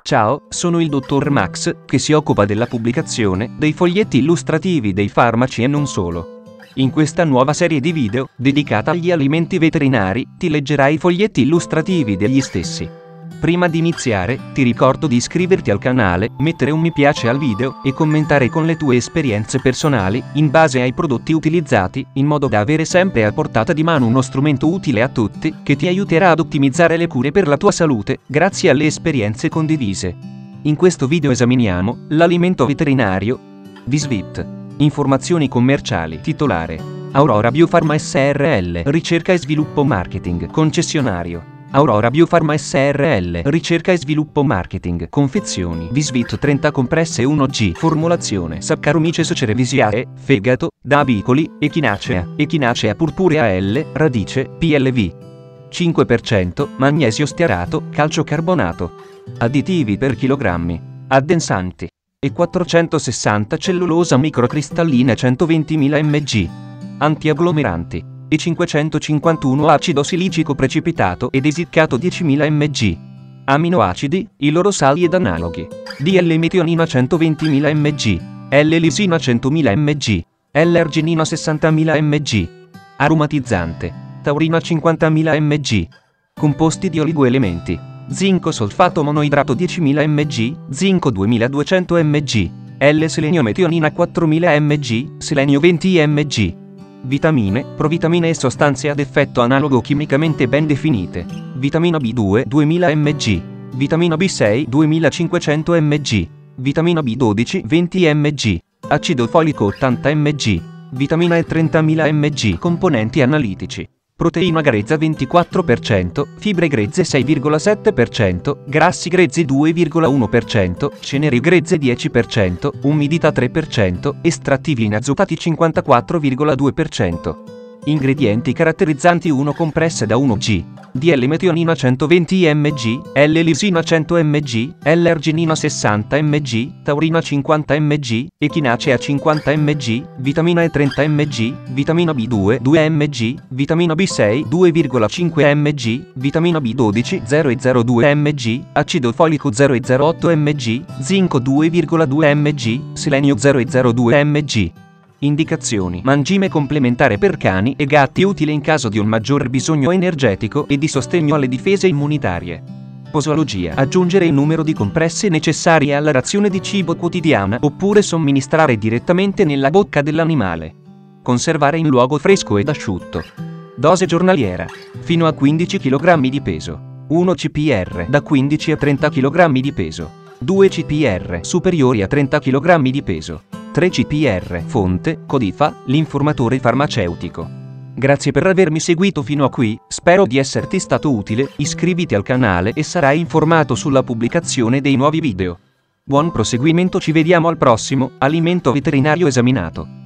Ciao, sono il dottor Max, che si occupa della pubblicazione dei foglietti illustrativi dei farmaci e non solo. In questa nuova serie di video, dedicata agli alimenti veterinari, ti leggerai i foglietti illustrativi degli stessi. Prima di iniziare, ti ricordo di iscriverti al canale, mettere un mi piace al video e commentare con le tue esperienze personali, in base ai prodotti utilizzati, in modo da avere sempre a portata di mano uno strumento utile a tutti, che ti aiuterà ad ottimizzare le cure per la tua salute, grazie alle esperienze condivise. In questo video esaminiamo l'alimento veterinario Visvit. Informazioni commerciali. Titolare: Aurora Biopharma SRL. Ricerca e sviluppo marketing. Concessionario: Aurora Biopharma SRL. Ricerca e sviluppo marketing. Confezioni: Visvit 30 compresse 1G. Formulazione: Saccharomyces cerevisiae, fegato, da abicoli, Echinacea purpurea L, radice, PLV. 5% magnesio stearato, calcio carbonato. Additivi per chilogrammi. Addensanti. E 460 cellulosa microcristallina 120.000 mg. Antiagglomeranti. E 551 acido silicico precipitato ed esiccato 10.000 mg. Aminoacidi, i loro sali ed analoghi. DL-metionina 120.000 mg. L-lisina 100.000 mg. L-arginina 60.000 mg. Aromatizzante. Taurina 50.000 mg. Composti di oligoelementi. Zinco solfato monoidrato 10.000 mg, zinco 2200 mg. L-selenio metionina 4.000 mg, selenio 20 mg. Vitamine, provitamine e sostanze ad effetto analogo chimicamente ben definite. Vitamina B2 2000 mg. Vitamina B6 2500 mg. Vitamina B12 20 mg. Acido folico 80 mg. Vitamina E 30.000 mg. Componenti analitici: proteina grezza 24%, fibre grezze 6,7%, grassi grezzi 2,1%, ceneri grezze 10%, umidità 3%, estrattivi inazotati 54,2%. Ingredienti caratterizzanti: 1 compresse da 1G, DL-metionina 120 mg, L-lisina 100 mg, L-arginina 60 mg, taurina 50 mg, echinacea 50 mg, vitamina E 30 mg, vitamina B2 2 mg, vitamina B6 2,5 mg, vitamina B12 0,02 mg, acido folico 0,08 mg, zinco 2,2 mg, selenio 0,02 mg. Indicazioni: mangime complementare per cani e gatti, utile in caso di un maggior bisogno energetico e di sostegno alle difese immunitarie. Posologia: aggiungere il numero di compresse necessarie alla razione di cibo quotidiana oppure somministrare direttamente nella bocca dell'animale. Conservare in luogo fresco ed asciutto. Dose giornaliera: fino a 15 kg di peso. 1 CPR da 15 a 30 kg di peso. 2 CPR superiori a 30 kg di peso. 3 CPR. Fonte: Codifa, l'informatore farmaceutico. Grazie per avermi seguito fino a qui, spero di esserti stato utile. Iscriviti al canale e sarai informato sulla pubblicazione dei nuovi video. Buon proseguimento, ci vediamo al prossimo alimento veterinario esaminato.